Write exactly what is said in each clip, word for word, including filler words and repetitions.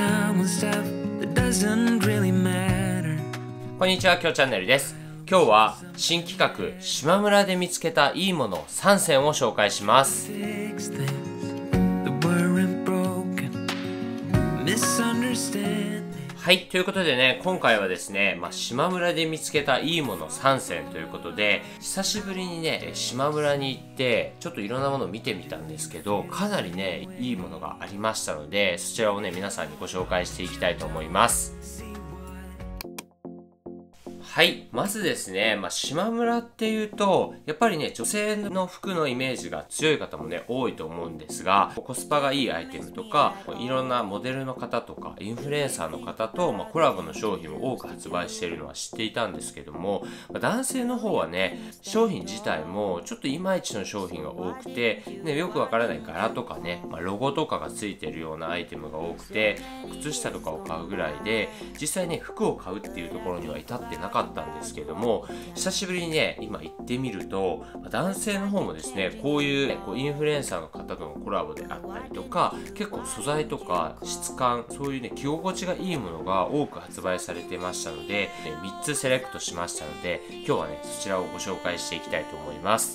こんにちは、きょうチャンネルです。今日は新企画、島村で見つけたいいものさんせんを紹介します。はい、ということでね、今回はですね、まあ、島村で見つけたいいものさんせんということで、久しぶりにね、島村に行って、ちょっといろんなものを見てみたんですけど、かなりね、いいものがありましたので、そちらをね、皆さんにご紹介していきたいと思います。はい。まずですね、まあ、島村っていうと、やっぱりね、女性の服のイメージが強い方もね、多いと思うんですが、コスパがいいアイテムとか、いろんなモデルの方とか、インフルエンサーの方と、まあ、コラボの商品を多く発売しているのは知っていたんですけども、まあ、男性の方はね、商品自体もちょっといまいちの商品が多くて、ね、よくわからない柄とかね、まあ、ロゴとかがついてるようなアイテムが多くて、靴下とかを買うぐらいで、実際ね、服を買うっていうところには至ってなかったったんですけども、久しぶりにね、今行ってみると、男性の方もですね、こういう、こうインフルエンサーの方とのコラボであったりとか、結構素材とか質感、そういうね、着心地がいいものが多く発売されてましたので、みっつセレクトしましたので、今日はね、そちらをご紹介していきたいと思います。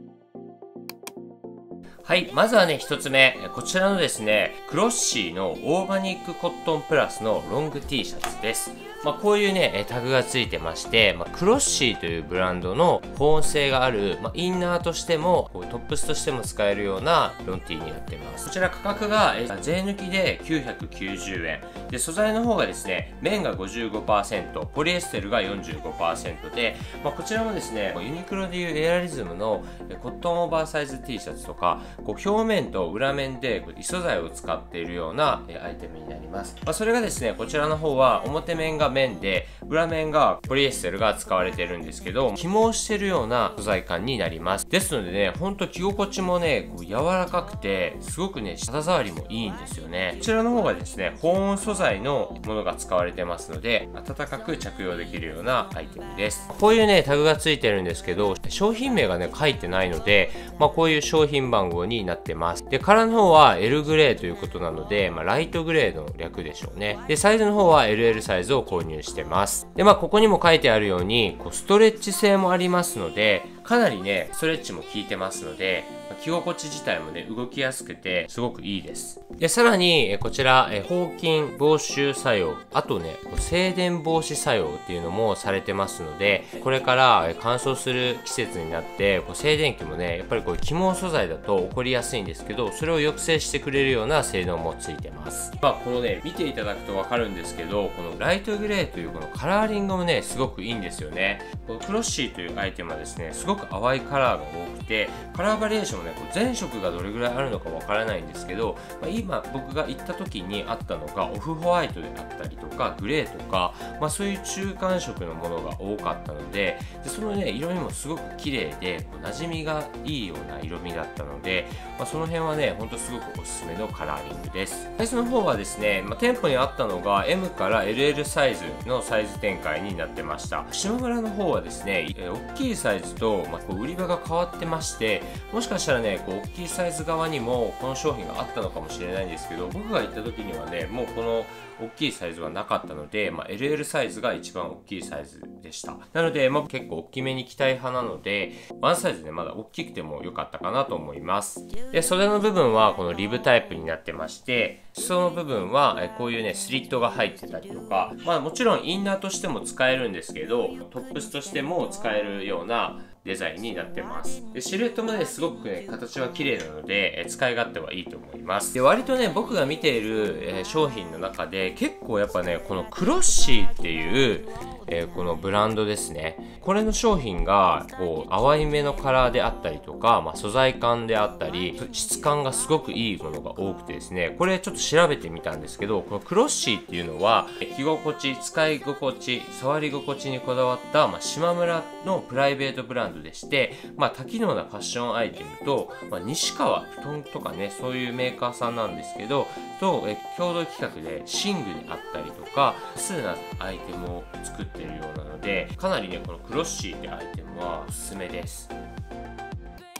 はい。まずはね、一つ目。こちらのですね、クロッシーのオーガニックコットンプラスのロング T シャツです。まあ、こういうね、タグがついてまして、まあ、クロッシーというブランドの保温性がある、まあ、インナーとしても、こうトップスとしても使えるようなロン T になっています。こちら価格が税抜きできゅうひゃくきゅうじゅうえん。で、素材の方がですね、綿が ごじゅうごパーセント、ポリエステルが よんじゅうごパーセント で、まあ、こちらもですね、ユニクロでいうエアリズムのコットンオーバーサイズ T シャツとか、こう表面と裏面で異素材を使っているようなアイテムになります。まあ、それがですね、こちらの方は表面が綿で、裏面がポリエステルが使われているんですけど、起毛しているような素材感になります。ですのでね、ほんと着心地もね、こう柔らかくて、すごくね、肌触りもいいんですよね。こちらの方がですね、保温素材のものが使われてますので、暖かく着用できるようなアイテムです。こういうね、タグがついてるんですけど、商品名がね、書いてないので、まあこういう商品番号になってます。で、カラーの方は エル グレーということなので、まあライトグレーの略でしょうね。で、サイズの方は エルエル サイズを購入してます。で、まあここにも書いてあるように、こうストレッチ性もありますので、かなりね、ストレッチも効いてますので、着心地自体もね、動きやすくて、すごくいいです。で、さらに、こちら、抗菌防臭作用、あとね、静電防止作用っていうのもされてますので、これから乾燥する季節になって、こう静電気もね、やっぱりこう起毛素材だと起こりやすいんですけど、それを抑制してくれるような性能もついてます。まあ、このね、見ていただくとわかるんですけど、このライトグレーというこのカラーリングもね、すごくいいんですよね。このクロッシーというアイテムはですね、すごく淡いカラーが多くて、カラーバリエーションもね、こう全色がどれぐらいあるのかわからないんですけど、まあ、今僕が行った時にあったのがオフホワイトであったりとかグレーとか、まあ、そういう中間色のものが多かったので、でそのね色味もすごく綺麗でこう馴染みがいいような色味だったので、まあ、その辺はねほんとすごくおすすめのカラーリングです。サイズの方はですね、まあ、店舗にあったのが エム から エルエル サイズのサイズ展開になってました。島村の方はですね、え大きいサイズと、まあ、こう売り場が変わってまして、もしかしたらねこう大きいサイズ側にもこの商品があったのかもしれないんですけど、僕が行った時にはねもうこの大きいサイズはなかったので、まあ、エルエル サイズが一番大きいサイズでした。なので、まあ、結構大きめに着たい派なので、ワンサイズねまだ大きくても良かったかなと思います。で、袖の部分はこのリブタイプになってまして、裾の部分はこういうねスリットが入ってたりとか、まあもちろんインナーとしても使えるんですけど、トップスとしても使えるようなデザインになってます。で、シルエットもね、すごくね、形は綺麗なので、え使い勝手はいいと思います。で、割とね、僕が見ている、えー、商品の中で、結構やっぱね、このクロッシーっていう、えー、このブランドですね。これの商品が、こう、淡いめのカラーであったりとか、まあ、素材感であったり、質感がすごくいいものが多くてですね、これちょっと調べてみたんですけど、このクロッシーっていうのは、着心地、使い心地、触り心地にこだわった、まあ、島村のプライベートブランドでして、まあ、多機能なファッションアイテムと、まあ、西川布団とかね、そういうメーカーさんなんですけど、と、え共同企画で寝具であったりとか、多数なアイテムを作っているようなので、かなりね、このクロッシーってアイテムはおすすめです。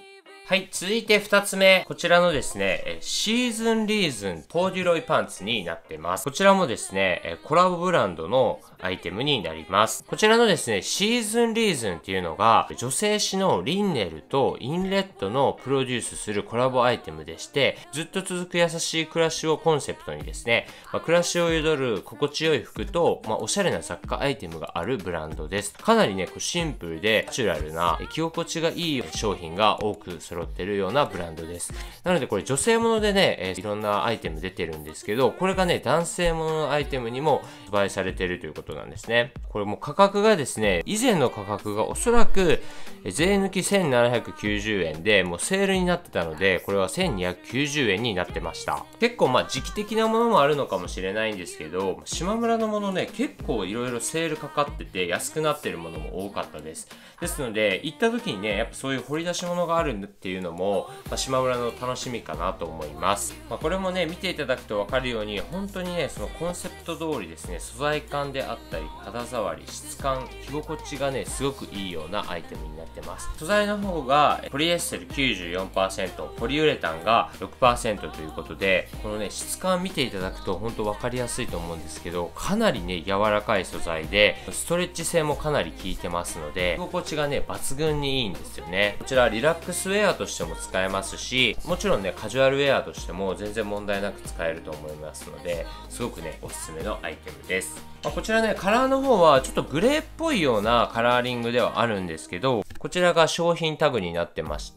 はい、続いてふたつめ。こちらのですね、シーズンリーズンコーデュロイパンツになってます。こちらもですね、コラボブランドのアイテムになります。こちらのですね、シーズンリーズンっていうのが、女性誌のリンネルとインレットのプロデュースするコラボアイテムでして、ずっと続く優しい暮らしをコンセプトにですね、まあ、暮らしを彩る心地よい服と、まあ、おしゃれな雑貨アイテムがあるブランドです。かなりね、こうシンプルでナチュラルな着心地がいい商品が多く揃ってるようなブランドです。なのでこれ女性ものでね、えー、いろんなアイテム出てるんですけど、これがね、男性もののアイテムにも発売されてるということなんですね。これも価格がですね、以前の価格がおそらく税抜きせんななひゃくきゅうじゅうえんで、もうセールになってたので、これはせんにひゃくきゅうじゅうえんになってました。結構まあ時期的なものもあるのかもしれないんですけど、島村のものね、結構いろいろセールかかってて安くなってるものも多かったです。ですので、行った時にね、やっぱそういう掘り出し物があるっていうのも、まあ、島村の楽しみかなと思います。まあ、これもね、見ていただくと分かるように、本当にね、そのコンセプト通りですね、素材感であったり、肌触り、質感、着心地がね、すごくいいようなアイテムになってます。素材の方が、ポリエステル きゅうじゅうよんパーセント、ポリウレタンが ろくパーセント ということで、このね、質感見ていただくと本当分かりやすいと思うんですけど、かなりね、柔らかい素材で、ストレッチ性もかなり効いてますので、着心地がね、抜群にいいんですよね。こちら、リラックスウェアとしても使えますし、もちろんね、カジュアルウェアとしても全然問題なく使えると思いますので、すごくね、おすすめのアイテムです。まあ、こちらね、カラーの方はちょっとグレーっぽいようなカラーリングではあるんですけど、こちらが商品タグになってまして、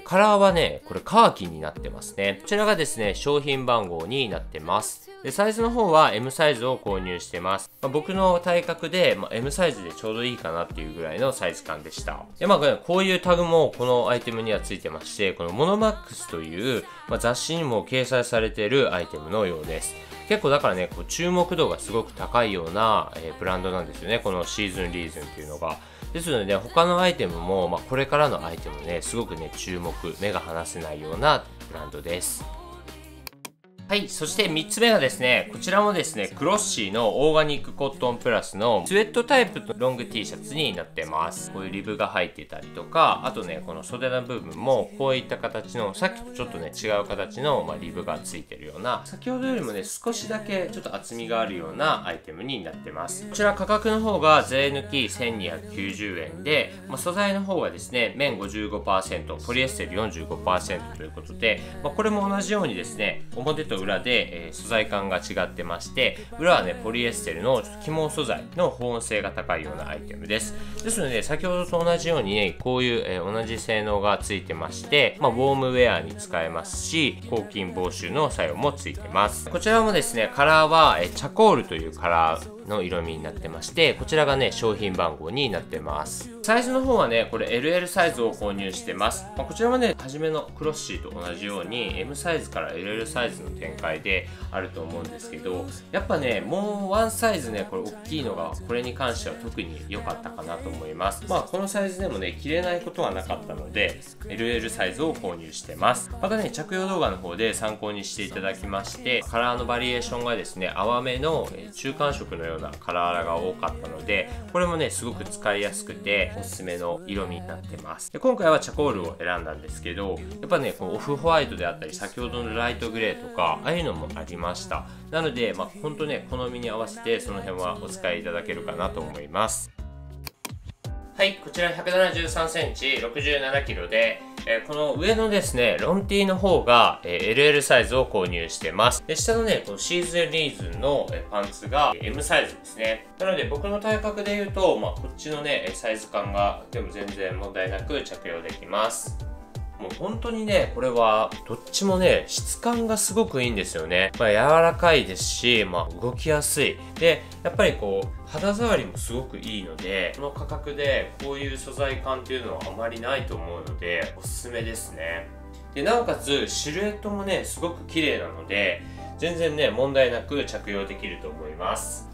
カラーはね、これカーキになってますね。こちらがですね、商品番号になってます。で、サイズの方は エム サイズを購入してます。まあ、僕の体格で、まあ、エム サイズでちょうどいいかなっていうぐらいのサイズ感でした。で、まあ、こういうタグもこのアイテムにはついてまして、このモノマックスという、まあ、雑誌にも掲載されているアイテムのようです。結構だからね、こう注目度がすごく高いような、えー、ブランドなんですよね。このシーズンリーズンっていうのが。ですのでね、他のアイテムも、まあ、これからのアイテムね、すごくね、注目、目が離せないようなブランドです。はい。そしてみっつめがですね、こちらもですね、クロッシーのオーガニックコットンプラスのスウェットタイプのロング T シャツになってます。こういうリブが入ってたりとか、あとね、この袖の部分もこういった形の、さっきとちょっとね、違う形の、まあ、リブがついてるような、先ほどよりもね、少しだけちょっと厚みがあるようなアイテムになってます。こちら価格の方が税抜きせんにひゃくきゅうじゅうえんで、まあ、素材の方がですね、綿 ごじゅうごパーセント、ポリエステル よんじゅうごパーセント ということで、まあ、これも同じようにですね、表と裏で、えー素材感が違ってまして、裏はね、ポリエステルの起毛素材の保温性が高いようなアイテムです。ですので、先ほどと同じようにね、こういう、えー、同じ性能がついてまして、まあ、ウォームウェアに使えますし、抗菌防臭の作用もついてます。こちらもですね、カラーは、えー、チャコールというカラーの色味になってまして、こちらがね、商品番号になってます。サイズの方はね、これ エルエル サイズを購入してます。まあ、こちらはね、初めのクロッシーと同じように エム サイズから エルエル サイズの展開であると思うんですけど、やっぱね、もうワンサイズね、これ大きいのが、これに関しては特に良かったかなと思います。まあ、このサイズでもね、着れないことはなかったので、エルエル サイズを購入してます。またね、着用動画の方で参考にしていただきまして、カラーのバリエーションがですね、淡めの中間色のようなカラーが多かったので、これもね、すごく使いやすくて、おすすめの色味になってます。で、今回はチャコールを選んだんですけど、やっぱね、このオフホワイトであったり、先ほどのライトグレーとか、ああいうのもありました。なので、まあ、ほんとね、好みに合わせて、その辺はお使いいただけるかなと思います。はい、こちらひゃくななじゅうさんセンチ、ろくじゅうななキロで、えー、この上のですね、ロン T の方が、えー、エルエル サイズを購入してます。で、下のね、このシーズンリーズンの、えー、パンツが エム サイズですね。なので僕の体格で言うと、まあ、こっちのね、サイズ感がでも全然問題なく着用できます。もう本当にね、これはどっちもね、質感がすごくいいんですよね。まあ柔らかいですし、まあ動きやすい。で、やっぱりこう、肌触りもすごくいいので、この価格でこういう素材感っていうのはあまりないと思うので、おすすめですね。で、なおかつシルエットもね、すごく綺麗なので、全然ね、問題なく着用できると思います。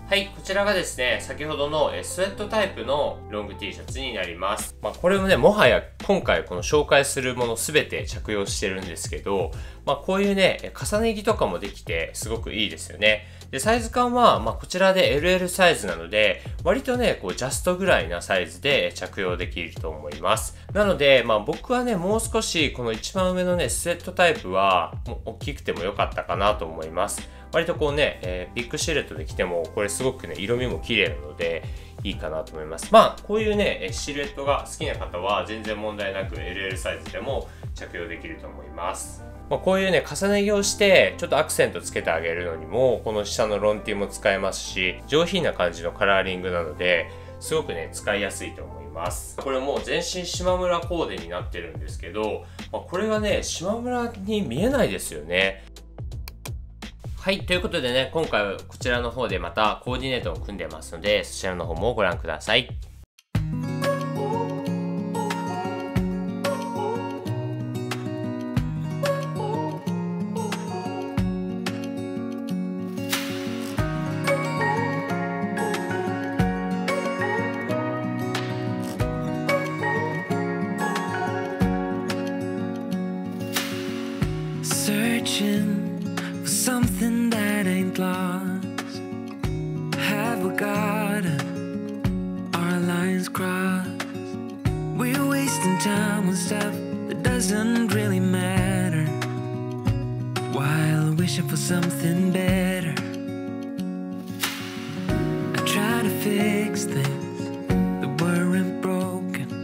はい、こちらがですね、先ほどのスウェットタイプのロング T シャツになります。まあ、これもね、もはや今回この紹介するものすべて着用してるんですけど、まあ、こういうね、重ね着とかもできてすごくいいですよね。で、サイズ感は、まあ、こちらで エルエル サイズなので、割とね、こう、ジャストぐらいなサイズで着用できると思います。なので、まあ、僕はね、もう少し、この一番上のね、スウェットタイプは、もう大きくても良かったかなと思います。割とこうね、えー、ビッグシルエットで着ても、これすごくね、色味も綺麗なので、いいかなと思います。まあ、こういうね、シルエットが好きな方は、全然問題なく エルエル サイズでも着用できると思います。まあ、こういうね、重ね着をして、ちょっとアクセントつけてあげるのにも、この下のロン T も使えますし、上品な感じのカラーリングなので、すごくね、使いやすいと思います。これもう全身島村コーデになってるんですけど、まあ、これがね、島村に見えないですよね。はい。ということでね、今回はこちらの方でまたコーディネートを組んでますので、そちらの方もご覧ください。 Searching for something that ain't lost. Have we got our lines crossed? We're wasting time on stuff that doesn't really matter, while wishing for something better. I try to fix things that weren't broken,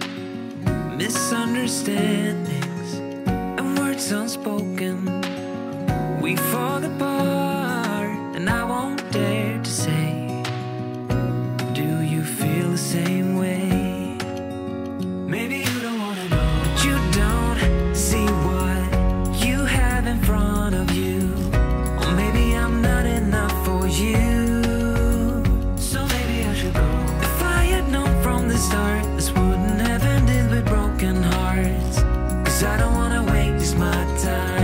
misunderstandings and words unspoken. We fall apart, and I won't dare to say, do you feel the same way? Maybe you don't wanna know, but you don't see what you have in front of you. Or maybe I'm not enough for you, so maybe I should go. If I had known from the start, this wouldn't have ended with broken hearts. Cause I don't wanna waste my time.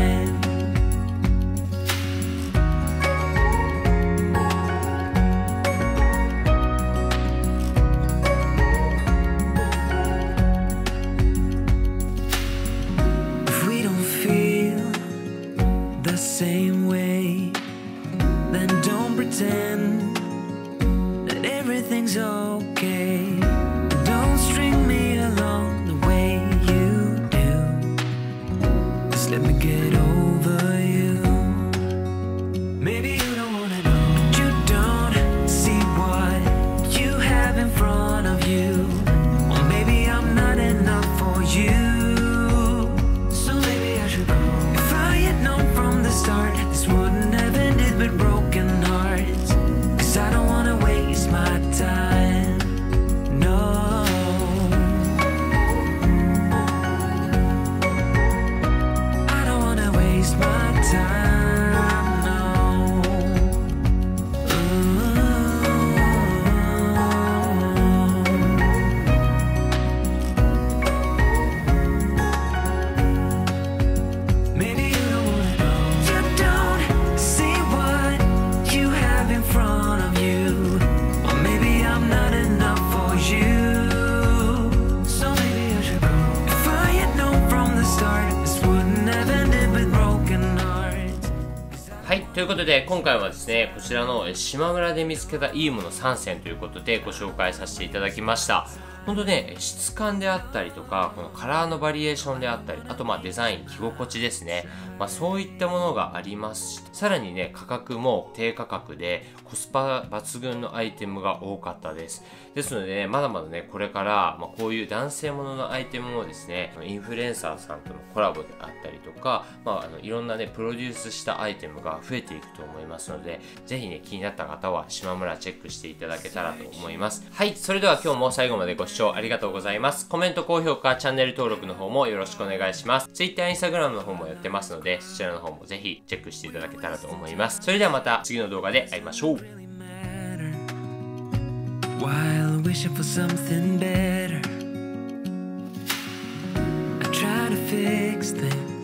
Same way, then don't pretend that everything's okay. Don't string me along the way you do. Just let me get over you. Maybe you don't wanna know, but you don't see what you have in front of you. Or maybe I'm not enough for you. This wouldn't have ended with broken hearts. Cause I don't wanna waste my time. No, I don't wanna waste my time. No. Ooh. Maybe you don't wanna in front of you, or maybe I'm not enough for you, so maybe I should go. If I had known from the start, this wouldn't have ended with broken hearts. はい。ということで、今回はですね、こちらの島村で見つけたいいものさんせんということでご紹介させていただきました。本当ね、質感であったりとか、このカラーのバリエーションであったり、あとまあデザイン、着心地ですね。まあそういったものがありますし、さらにね、価格も低価格でコスパ抜群のアイテムが多かったです。ですのでね、まだまだね、これから、まあこういう男性もののアイテムをですね、インフルエンサーさんとのコラボであったりとか、まああの、いろんなね、プロデュースしたアイテムが増えていくと思いますので、ぜひね、気になった方は島村チェックしていただけたらと思います。はい、それでは今日も最後までご視聴ありがとうございます。コメント、高評価、チャンネル登録の方もよろしくお願いします。Twitter、Instagram の方もやってますので、そちらの方もぜひチェックしていただけたらと思います。それではまた次の動画で会いましょう。 While wishing for something better, I try to fix things